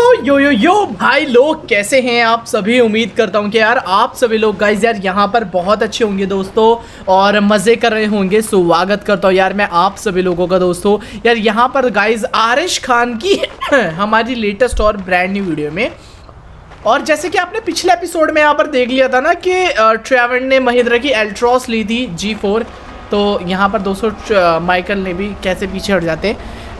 यो भाई लोग कैसे हैं आप सभी। उम्मीद करता हूं कि यार आप सभी लोग गाइस यार यहाँ पर बहुत अच्छे होंगे दोस्तों और मज़े कर रहे होंगे। स्वागत करता हूं यार मैं आप सभी लोगों का दोस्तों यार यहाँ पर गाइस आरिश खान की हमारी लेटेस्ट और ब्रांड न्यू वीडियो में। और जैसे कि आपने पिछले एपिसोड में यहाँ पर देख लिया था ना कि ट्रेवर ने महिंद्रा की एल्ट्रॉस ली थी G4, तो यहाँ पर दोस्तों माइकल ने भी कैसे पीछे हट जाते।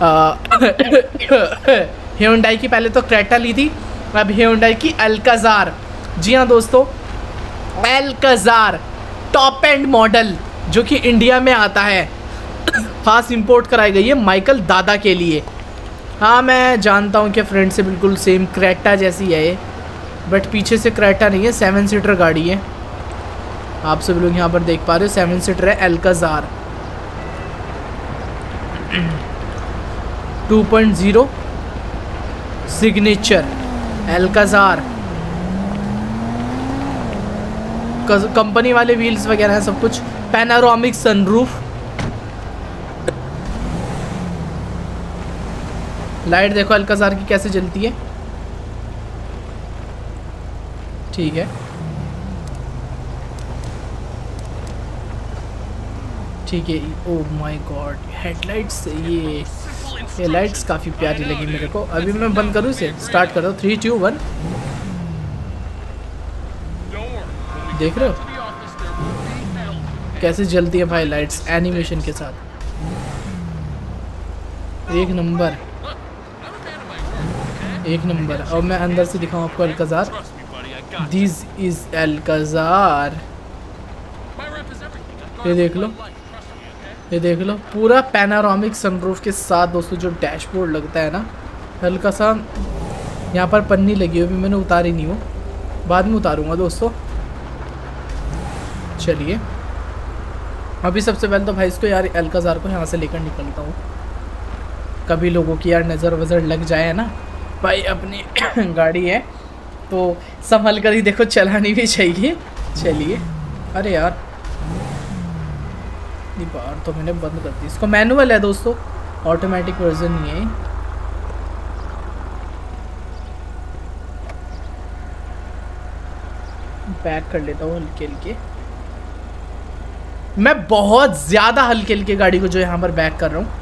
Hyundai की पहले तो क्रेटा ली थी, अब Hyundai की अल्काज़ार। जी हाँ दोस्तों, अल्काज़ार टॉप एंड मॉडल जो कि इंडिया में आता है, खास इंपोर्ट कराई गई है माइकल दादा के लिए। हाँ मैं जानता हूँ कि फ्रंट से बिल्कुल सेम क्रेटा जैसी है ये, बट पीछे से क्रेटा नहीं है, 7 सीटर गाड़ी है। आप सब लोग यहाँ पर देख पा रहे हो 7 सीटर है अल्काज़ार 2.0 सिग्नेचर अल्काज़ार। कंपनी वाले व्हील्स वगैरह है, सब कुछ। पैनारोमिक सनरूफ, लाइट देखो अल्काज़ार की कैसे जलती है। ठीक है ठीक है। ओह माय गॉड, हेडलाइट्स ये लाइट्स काफ़ी प्यारी लगी मेरे को। अभी मैं बंद करूँ इसे, स्टार्ट कर दो 3, 2, 1। देख रहे हो कैसे जलती है भाई लाइट्स एनिमेशन के साथ, एक नंबर एक नंबर। और मैं अंदर से दिखाऊँ आपको अल्काज़ार, दिस इज अल्काज़ार। ये देख लो, ये देख लो पूरा पैनारोमिक सनरूफ के साथ दोस्तों। जो डैशबोर्ड लगता है ना, हल्का सा यहाँ पर पन्नी लगी हुई, मैंने उतारी नहीं हो, बाद में उतारूंगा दोस्तों। चलिए अभी सबसे पहले तो भाई इसको यार अल्काज़ार को यहाँ से लेकर निकलता हूँ। कभी लोगों की यार नज़र वज़र लग जाए ना भाई, अपनी गाड़ी है तो संभल कर ही देखो चलानी भी चाहिए। चलिए, अरे यार बार तो मैंने बंद कर दी। इसको मैनुअल है दोस्तों, ऑटोमेटिक वर्जन नहीं है। बैक कर लेता हूँ हल्के हल्के, मैं बहुत ज़्यादा हल्के हल्के गाड़ी को जो यहाँ पर बैक कर रहा हूँ।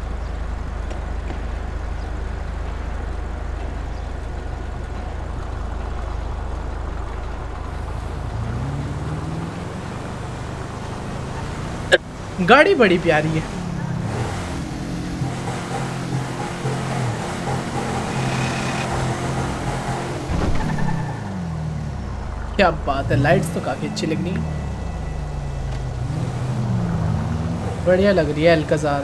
गाड़ी बड़ी प्यारी है। क्या बात है, लाइट्स तो काफी अच्छी लग रही है, बढ़िया लग रही है अल्काज़ार।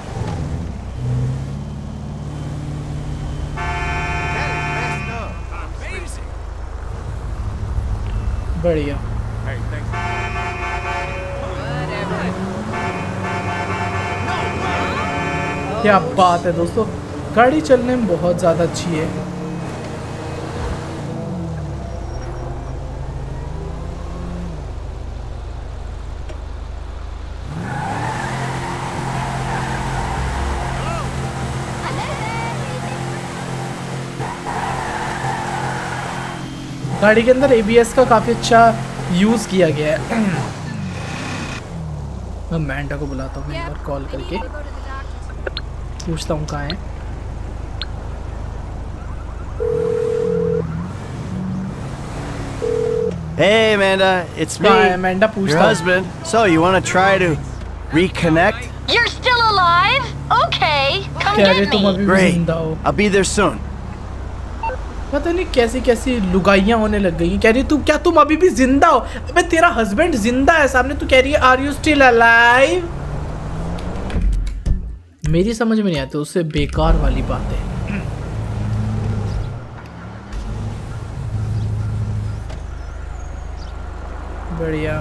बढ़िया। क्या बात है दोस्तों, गाड़ी चलने में बहुत ज़्यादा अच्छी है। गाड़ी के अंदर ABS का काफ़ी अच्छा यूज़ किया गया है। मैं मैंडा को बुलाता हूँ एक बार कॉल करके, पूछता हूँ कहाँ है। Hey Amanda, it's me, Amanda, your husband. So you want to try to reconnect? You're still alive? Okay, come get me. Great, I'll be there soon. पता नहीं कैसी कैसी लुगाइयाँ होने लग गई। कह रही तू क्या, तुम अभी भी जिंदा हो? अबे तेरा हस्बैंड जिंदा है सामने, तू कह रही है आर यू स्टिल अलाइव? मेरी समझ में नहीं आती, उससे बेकार वाली बात है। बढ़िया।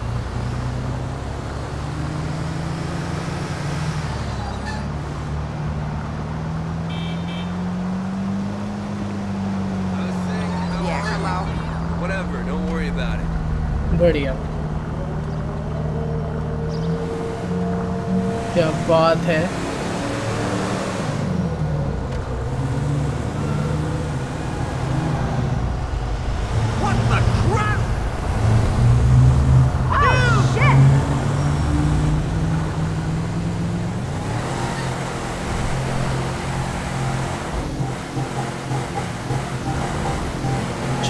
बढ़िया, क्या बात है।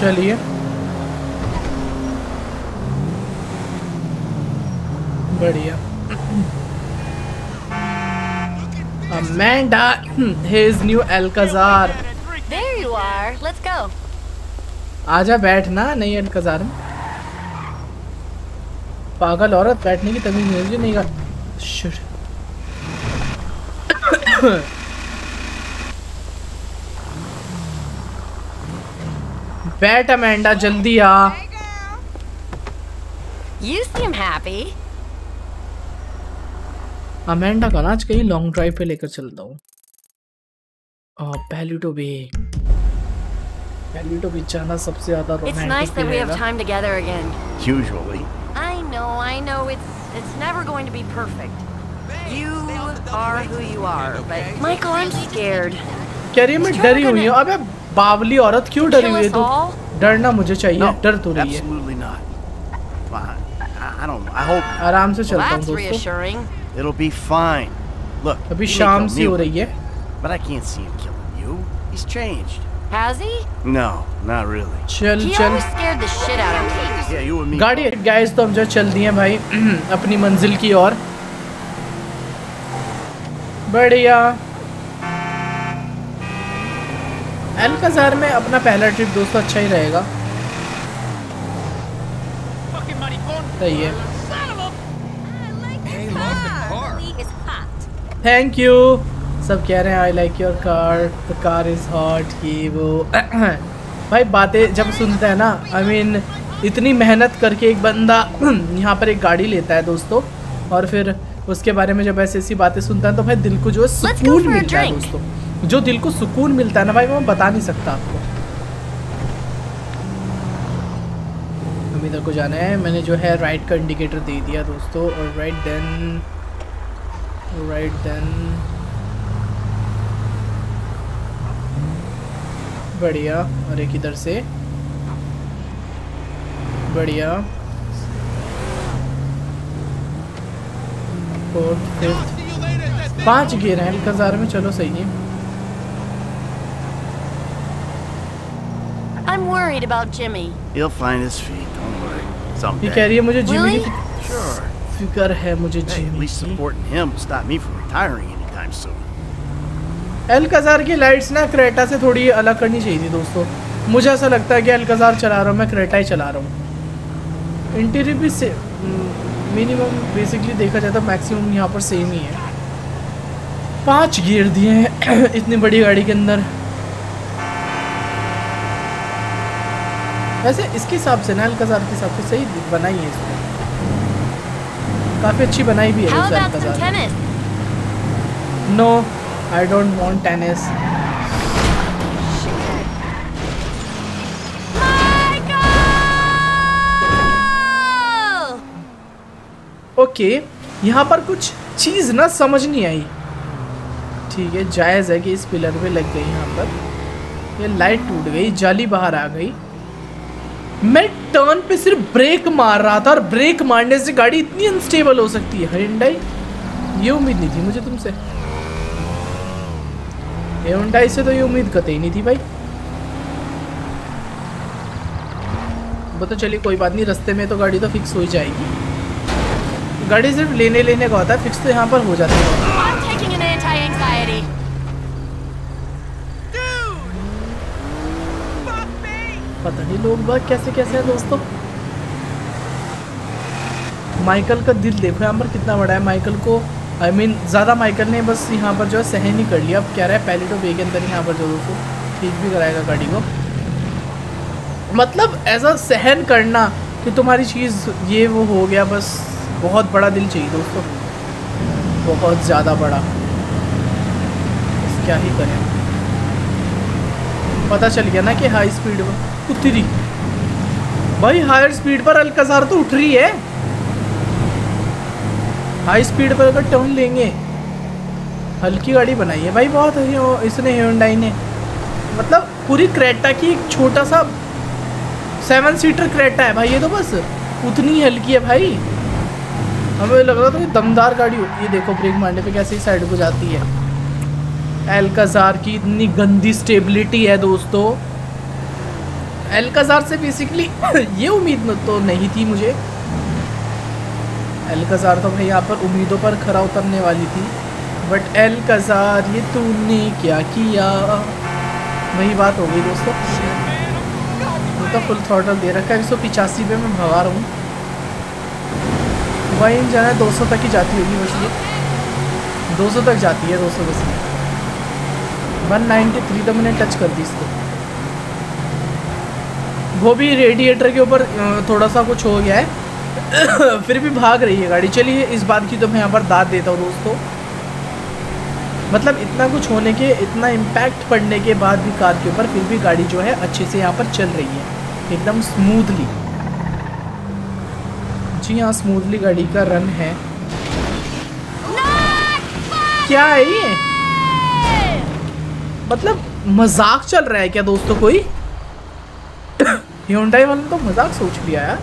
चलिए बढ़िया। Amanda, his new Alcazar. There you are. Let's go. आजा बैठना नई अल्काजार में। पागल औरत, बैठने की तमीज नहीं, नहीं का शिट। बैठ अमेंडा, जल्दी आ। You seem happy. अमेंडा का ना आज कहीं लॉन्ग ड्राइव पे लेकर चलता हूँ। पैलिटो बीच जाना सबसे ज्यादा It's romantic nice that we have रहेगा। time together again. Usually. I know. It's never going to be perfect. You are who you are, but Michael, I'm scared. कह रही है मैं डरी हुई हूँ। अबे बावली औरत, क्यों डरी हुई है तू? डरना मुझे चाहिए, No, डर तो रही है। absolutely not. I don't know. I hope आराम से Well, चलता हूँ that's दोस्तों। reassuring. it'll be fine. Look, अभी he may शाम kill सी हो me, रही है। but I can't see him killing you. He's changed. Has he? No, not really. चल He चल always scared the shit out of me. Yeah, you and me. गाड़ी guys, तो हम जो चल दिए भाई अपनी मंजिल की ओर। बढ़िया। अल्काजार में अपना पहला ट्रिप दोस्तों अच्छा ही रहेगा। सही है। Thank you. सब कह रहे हैं I like your car, the car is hot, ये वो। भाई बातें जब सुनते हैं ना, आई मीन इतनी मेहनत करके एक बंदा यहाँ पर एक गाड़ी लेता है दोस्तों, और फिर उसके बारे में जब ऐसी ऐसी बातें सुनता है तो भाई दिल को जो है सुकून मिलता है दोस्तों। जो दिल को सुकून मिलता है ना भाई, वो मैं बता नहीं सकता आपको। हम इधर को जाना है। मैंने जो है राइट का इंडिकेटर दे दिया दोस्तों, और राइट देन बढ़िया। और एक इधर से बढ़िया। 4th 5th 5 गियर हैं अल्काजार में। चलो सही है। I'm worried about Jimmy. He'll find his feet. Don't worry. ये Someday. कह रही है मुझे जिमी Really? की Sure. फिक्र है, मुझे Hey, at जिमी least की। supporting him will stop me from retiring anytime soon. Alcazar की लाइट्स ना क्रेटा से थोड़ी अलग करनी चाहिए थी दोस्तों। मुझे ऐसा लगता है कि अल्काजार चला रहा हूँ मैं, क्रेटा ही चला रहा हूँ। इंटीरियर भी से मिनिमम बेसिकली देखा जाए तो मैक्सिमम यहाँ पर सेम ही है। 5 गियर दिए हैं इतनी बड़ी गाड़ी के अंदर। वैसे इसके हिसाब से ना अल्काजार के हिसाब से सही बनाई है इसको, काफ़ी अच्छी बनाई भी है How वैसे about some Alcazar. tennis? No I don't want tennis. Michael! Okay यहाँ पर कुछ चीज़ ना समझ नहीं आई। ठीक है, जायज़ है कि इस पिलर पे लग गई यहाँ पर, ये लाइट टूट गई, जाली बाहर आ गई। मैं टर्न पे सिर्फ ब्रेक मार रहा था और ब्रेक मारने से गाड़ी इतनी अनस्टेबल हो सकती है। Hyundai, ये उम्मीद नहीं थी मुझे तुमसे। Hyundai से तो ये उम्मीद कतई नहीं थी भाई। वो तो चलिए कोई बात नहीं, रास्ते में तो गाड़ी तो फिक्स हो ही जाएगी। गाड़ी सिर्फ लेने का होता है, फिक्स तो यहाँ पर हो जाती है। I'm taking an anti-anxiety. पता नहीं लोग बात कैसे कैसे हैं दोस्तों। माइकल का दिल देखो यहाँ पर कितना बड़ा है। माइकल को आई मीन ज़्यादा माइकल ने बस यहाँ पर जो है सहन ही कर लिया। अब कह रहा है पैलिटो बे के अंदर यहाँ पर जो दोस्तों ठीक भी कराएगा गाड़ी को। मतलब ऐसा सहन करना कि तुम्हारी चीज़ ये वो हो गया, बस बहुत बड़ा दिल चाहिए दोस्तों, बहुत ज़्यादा बड़ा। बस क्या ही करें, पता चल गया ना कि हाई स्पीड में उतरी भाई। हायर स्पीड पर अल्काजार तो उठ रही है। हाई स्पीड पर अगर टर्न लेंगे, हल्की गाड़ी बनाई है भाई बहुत इसने Hyundai ने। मतलब पूरी क्रेटा की एक छोटा सा 7 सीटर क्रेटा है भाई ये तो, बस उतनी हल्की है भाई। हमें लग रहा था कि दमदार गाड़ी हो। ये देखो ब्रेक मारने पे कैसे ही साइड को जाती है। अल्काजार की इतनी गंदी स्टेबिलिटी है दोस्तों। एल्काज़ार से बेसिकली ये उम्मीद तो नहीं थी मुझे। एल्काज़ार तो भाई यहाँ पर उम्मीदों पर खरा उतरने वाली थी, बट एल्काज़ार ये तूने क्या किया, वही बात हो गई दोस्तों। तो फुल थ्रॉटल दे रखा है, 185 पे मैं भगा रहा हूँ। वही जाना है 200 तक ही जाती होगी बस, ये 200 तक जाती है, 200 बस। 193 तो मैंने टच कर दी इसको, वो भी रेडिएटर के ऊपर थोड़ा सा कुछ हो गया है फिर भी भाग रही है गाड़ी। चलिए इस बात की तो मैं यहाँ पर दाद देता हूँ दोस्तों, मतलब इतना कुछ होने के, इतना इम्पैक्ट पड़ने के बाद भी कार के ऊपर फिर भी गाड़ी जो है अच्छे से यहाँ पर चल रही है, एकदम स्मूथली। जी हाँ, स्मूथली गाड़ी का रन है। क्या है ये, मतलब मजाक चल रहा है क्या दोस्तों कोई? Hyundai वालों ने तो मजाक सोच लिया यार,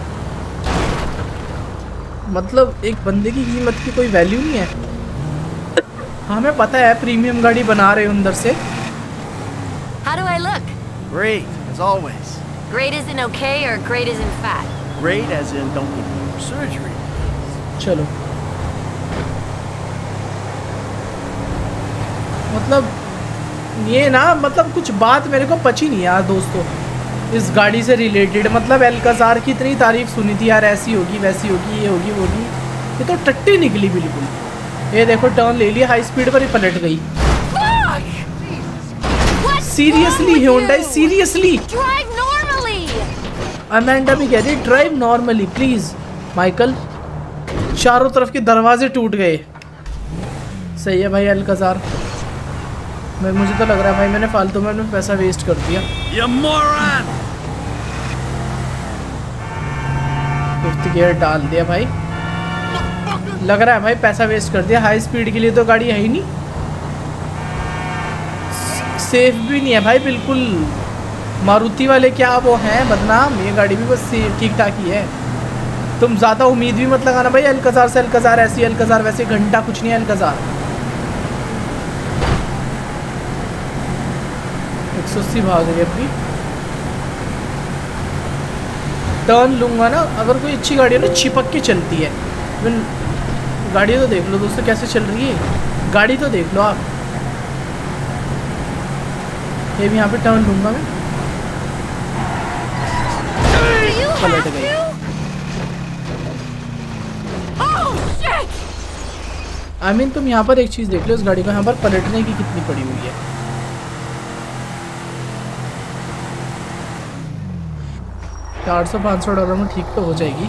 मतलब एक बंदे की कीमत की कोई वैल्यू नहीं है। हमें पता है प्रीमियम गाड़ी बना रहे हो अंदर से। How do I look? Great, as always. Great as in okay or great as in fat? Great as in don't need surgery. चलो, मतलब ये ना, मतलब कुछ बात मेरे को पची नहीं यार दोस्तों इस गाड़ी से रिलेटेड। मतलब एल्काज़ार की इतनी तारीफ सुनी थी यार, ऐसी होगी वैसी होगी, ये होगी वो होगी, ये तो टट्टी निकली बिल्कुल। ये देखो टर्न ले लिया, हाई स्पीड पर ही पलट गई। सीरियसली Hyundai, सीरियसली अमेंडा भी कह रही ड्राइव नॉर्मली प्लीज। माइकल, चारों तरफ के दरवाजे टूट गए। सही है भाई एल्काज़ार, मुझे तो लग रहा है भाई मैंने फालतू में अपना पैसा वेस्ट कर दिया। फिफ्थ गियर डाल दिया भाई, लग रहा है भाई पैसा वेस्ट कर दिया। हाई स्पीड के लिए तो गाड़ी है ही नहीं, सेफ भी नहीं है भाई बिल्कुल। मारुति वाले क्या वो हैं बदनाम, ये गाड़ी भी बस ठीक ठाक ही है। तुम ज़्यादा उम्मीद भी मत लगाना भाई एल्काज़ार से। एल्काज़ार ऐसी, एल्काज़ार वैसे, घंटा कुछ नहीं है एल्काज़ार। 180 भाग रही है अभी। टर्न लूँगा ना, अगर कोई अच्छी गाड़ी है ना चिपक के चलती है। गाड़ी तो देख लो दोस्तों कैसे चल रही है, गाड़ी तो देख लो आप। ये भी यहाँ पे टर्न लूँगा मैं, पलट गई। आई मीन तुम यहाँ पर एक चीज़ देख लो, इस गाड़ी को यहाँ पर पलटने की कितनी पड़ी हुई है। $400-500 में ठीक तो हो जाएगी।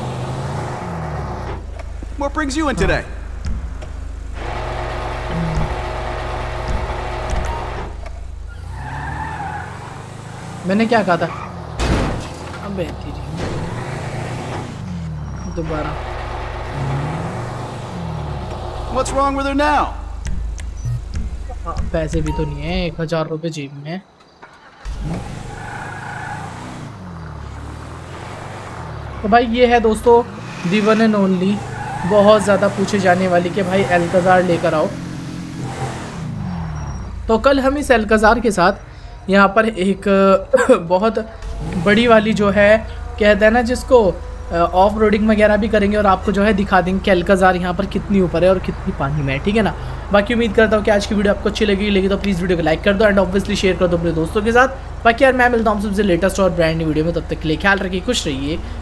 What brings you in today? मैंने क्या कहा था? अबे दोबारा। What's wrong with her now? पैसे भी तो नहीं है, 1000 रुपये जेब में है। तो भाई ये है दोस्तों दी वन एंड ओनली, बहुत ज़्यादा पूछे जाने वाली कि भाई एल्काज़ार लेकर आओ। तो कल हम इस एल्काज़ार के साथ यहाँ पर एक बहुत बड़ी वाली जो है, कहते हैं ना जिसको, ऑफ रोडिंग वगैरह भी करेंगे और आपको जो है दिखा देंगे कि एल्काज़ार यहाँ पर कितनी ऊपर है और कितनी पानी में है, ठीक है ना। बाकी उम्मीद करता हूँ कि आज की वीडियो आपको अच्छी लगी तो प्लीज़ वीडियो को लाइक कर दो एंड ऑब्वियसली शेयर कर दो अपने दोस्तों के साथ। बाकी यार मैं मिलता हूँ सबसे लेटेस्ट और ब्रांड न्यू वीडियो में, तब तक के लिए ख्याल रखिए, खुश रहिए।